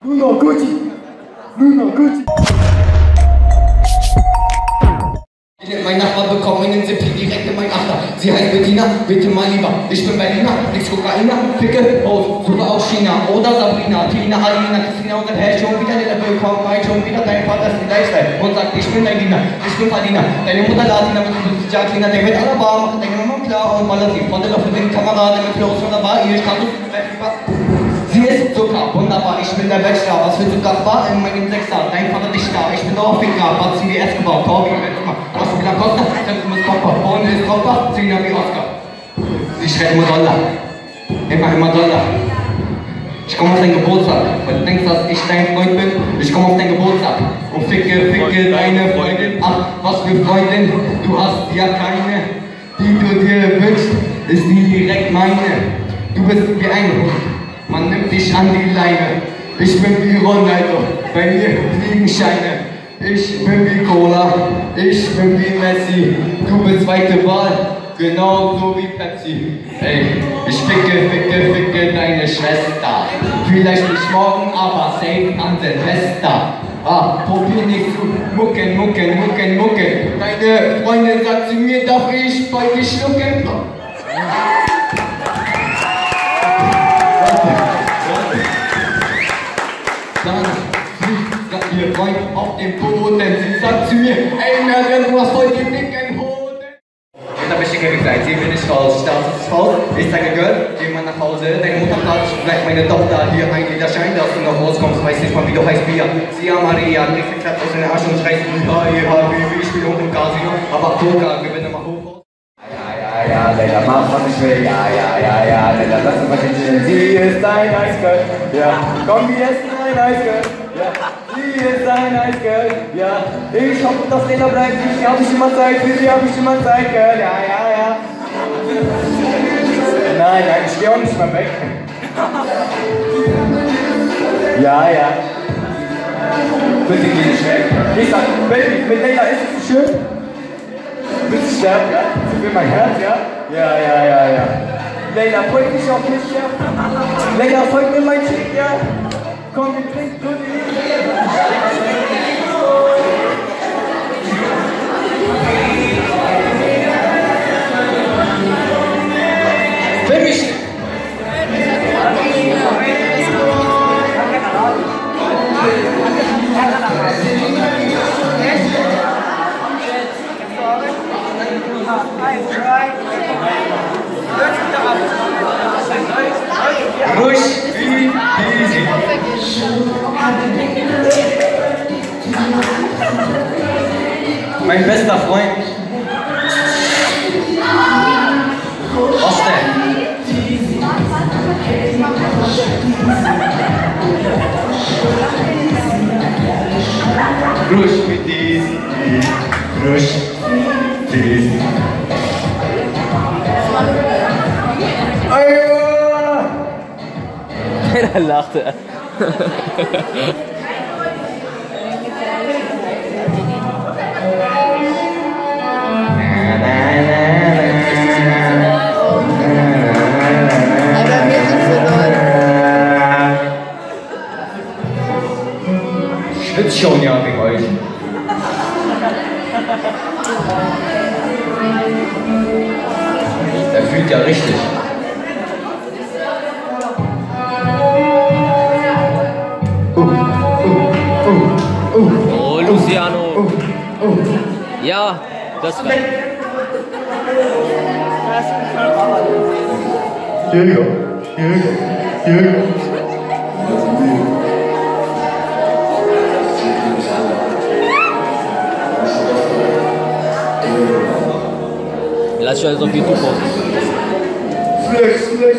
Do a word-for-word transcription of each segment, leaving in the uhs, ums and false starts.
Luna Gucci, Luna Gucci. Mein Nachbar bekommt einen Sippli direkt in mein Achter. Sie heißt Bettina, bitte mal lieber. Ich bin Berliner, nix Kokainer, Ficke, Haus, suche aus China. Oder Sabrina, Tina, Alina, Christina und hey, schon wieder der Willkommen, mein schon wieder dein Vater ist ein Lifestyle. Und sagt, ich bin dein Diener, ich bin Verdiener. Deine Mutter Latina, mit du bist Jacqueline, der mit aller Bar, macht deine Mama klar und mal sie von der Luft mit den Kameraden, mit Flows von der Bar, ihr kann du. Sie ist Zucker, wunderbar, ich bin der Bachelor, was für Zucker war in meinem Sechser, dein Vater dich da, ich bin auch Ficker, Batzen wie S gebaut, Torbi, Benzema, was für Lacoste, Zentrum ist Kopper, vorne ist Kopper, Zehner wie Oscar. Sie schreit immer Dollar, immer, immer Dollar. Ich komm auf deinen Geburtstag, weil du denkst, dass ich dein Freund bin, ich komm auf deinen Geburtstag und ficke, ficke deine Freundin, ach, was für Freundin, du hast ja keine, die du dir wünschst, ist nie direkt meine. Du bist wie ein Hund, man nimmt dich an die Leine. Ich bin wie Ronaldo, bei mir fliegen Scheine. Ich bin wie Cola, ich bin wie Messi. Du bist zweite Wahl, genauso wie Pepsi. Ey, ich ficke, ficke, ficke deine Schwester. Vielleicht nicht morgen, aber safe an Silvester. Ah, probier nicht zu mucken, mucken, mucken, mucken. Deine Freundin sagt zu mir, darf ich bei dir schlucken? Dann fliegt ihr Freund auf dem Boden. Sie sagt zu mir, ey Merlin, du hast heute dicken Hoden. Jetzt hab ich die gesagt, sie bin ich raus. Start ist Haus, ich sage Girl, geh mal nach Hause. Deine Mutter fragt, bleibt meine Tochter hier ein Widerschein, dass du noch rauskommst. Weiß nicht mal, wie du heißt, Bia. Sia Maria, kriegst den Klapp aus in den Arsch und schreist, ja, ja, Baby, ich spiel hoch im Casino. Aber Poker, gewinne mal hoch. Ja, ja, Leila, mach was ich will, ja, ja, ja, ja, Leila, lass uns mal hinstellen. Sie ist ein Nice Girl, ja, komm, wir essen ein Nice Girl, ja, sie ist ein Nice Girl, ja, ich hoffe, dass Leila bleibt, für sie hab ich immer Zeit, für sie hab ich immer Zeit, Girl, ja, ja, ja. Nein, nein, ich geh auch nicht mehr weg. Ja, ja. Bitte geh nicht weg. Ich sag, Baby, mit Leila ist es schön. Willst du sterben, ja? Sie will mein Herz, ja? Ja, ja, ja, ja. Leila, folgt mich auf mich, ja? Leila, folgt mir mein Chick, ja? Komm, wir trinken gut. Will mich nicht. Ruhig wie easy. Mein bester Freund. Was denn? Ruhig wie easy. Ruhig wie easy. Da lachte er. Ich schwitze schon ja wegen euch. Er fühlt ja richtig. Oh, Luciano. Ja, das war. Here we go. Here we go. Here we go. Lass dich alles auf YouTube posten. Flex, flex.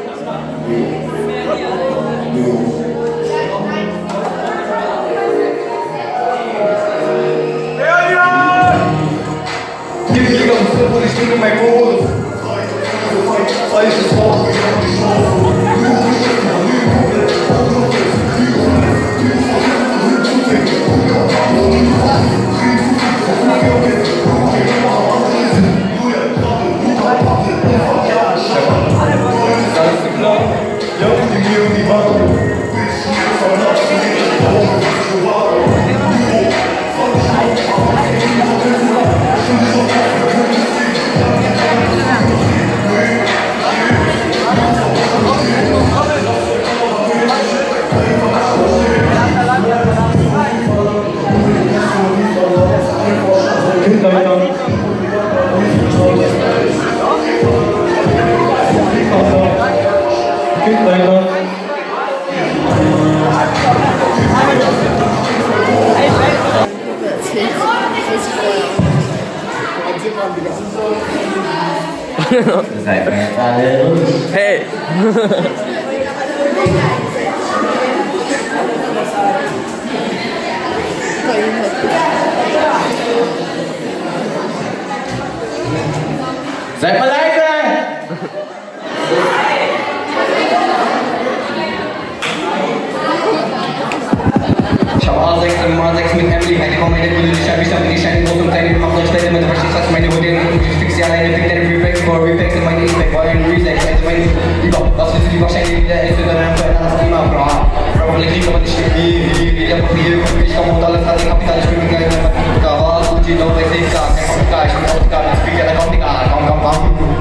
Ich bin in meinem Modus. Falsches Wort. Alles klar. Ja, die Mio, die Wand. Sei mentale. Hey! Seid mal leise! Ich hab A sechs im A sechs mit Emily, keine Komödie, will ich hab ich damit ich einen großen kleinen gemacht und später mit der Verstehst, was meine Hoden und ich fix sie alleine, fick deine Reflex, vor Reflex in meine E-Pack, vor einen Relax, also meine Lieber, was willst du die wahrscheinlich wieder essen, dann einfach ein anderes Thema, bra. Bro, ich liebe, aber nicht wie, wie, wie, der Papier, ich komm und alles hat den Kapital, ich bin mit gleich, da war es, Gucci, no, ich seh gar, kein Kapital, ich bin Kapital, ich spiel ja, da kommt egal, komm, komm, komm.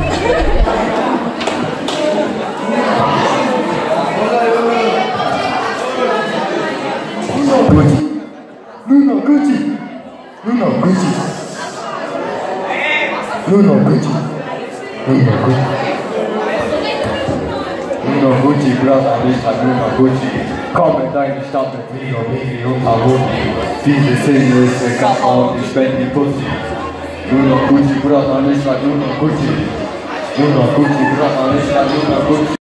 Gucci. Bruno Gucci. Bruno Gucci. Bruno Gucci. Bruno Gucci. Bruno Gucci, brother, ich hab Bruno Gucci. Komm in deine Stadt mit Vino, Vivi und Harmoni. Diese Szene ist der Kampf und ich spend die Pussy. Bruno Gucci, brother, ich hab Bruno Gucci. Bruno Gucci, brother, ich hab Bruno Gucci.